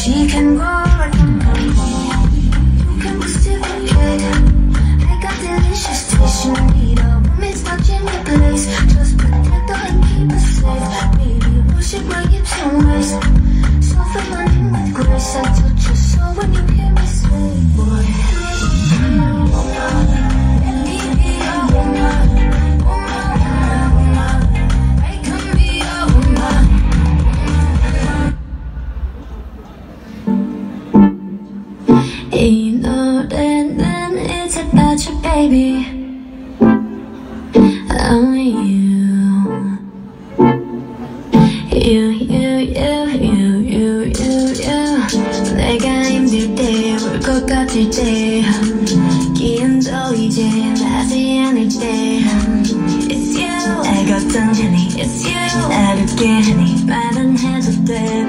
she can grow like a mountain. You can reciprocate. I got delicious taste. You need a roommate's not in your place. Just protect her and keep her safe. Baby, worship my hips and waist. So fill my name with grace. I touch your soul when you hear me say, boy, let me be a woman. I can be a woman. You know that it's about you, baby. Oh, you. 내가 힘들 때, 울 것 같을 때, 기운도 이제 나지 않을 때, It's you. 알고 던지니 It's you. 어렵게 하니 말은 해도 돼.